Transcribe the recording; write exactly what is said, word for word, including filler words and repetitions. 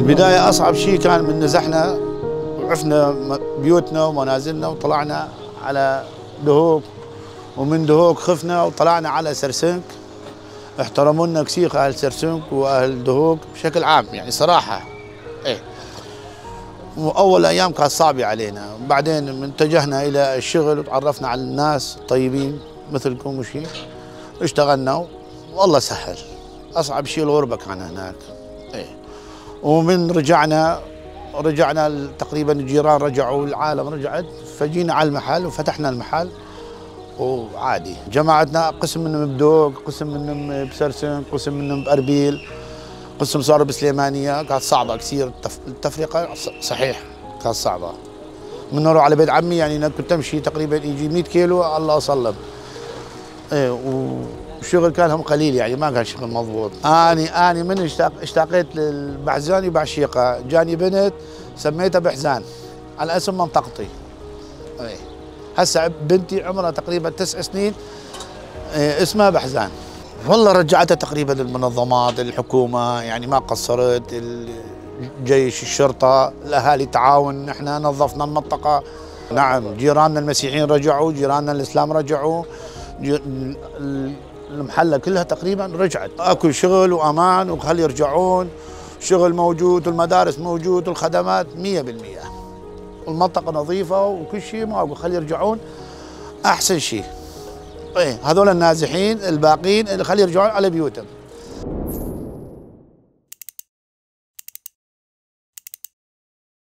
بداية أصعب شيء كان من نزحنا وعفنا بيوتنا ومنازلنا وطلعنا على دهوك، ومن دهوك خفنا وطلعنا على سرسنك. احترمونا كسيخ أهل سرسنك وأهل دهوك بشكل عام، يعني صراحة إيه. وأول أيام كانت صعبة علينا، بعدين اتجهنا إلى الشغل وتعرفنا على الناس طيبين مثلكم وشي، اشتغلنا والله سهل. أصعب شيء الغربة كان هناك إيه. ومن رجعنا رجعنا تقريبا الجيران رجعوا، العالم رجعت، فجينا على المحل وفتحنا المحل وعادي. جماعتنا قسم منهم بدوق، قسم منهم بسرسن، قسم منهم بأربيل، قسم صاروا بسليمانية. كانت صعبة كثير التفرقة، صحيح كانت صعبة. من نروح على بيت عمي يعني كنت امشي تقريبا يجي مئة كيلو الله اصلب. ايه والشغل كان هم قليل، يعني ما كان شغل مضبوط. اني اني من اشتاق اشتاقيت للبحزاني بعشيقه، جاني بنت سميتها بحزان على اسم منطقتي. ايه هسه بنتي عمرها تقريبا تسع سنين، إيه اسمها بحزان. والله رجعتها تقريبا المنظمات، الحكومه يعني ما قصرت، الجيش، الشرطه، الاهالي تعاون، احنا نظفنا المنطقه. نعم جيراننا المسيحيين رجعوا، جيراننا الاسلام رجعوا، المحله كلها تقريبا رجعت. اكو شغل وامان وخلي يرجعون، شغل موجود والمدارس موجود والخدمات مئة بالمئة، والمنطقه نظيفه وكل شيء ما خلي يرجعون احسن شيء. ايه هذول النازحين الباقين اللي خلي يرجعون على بيوتهم.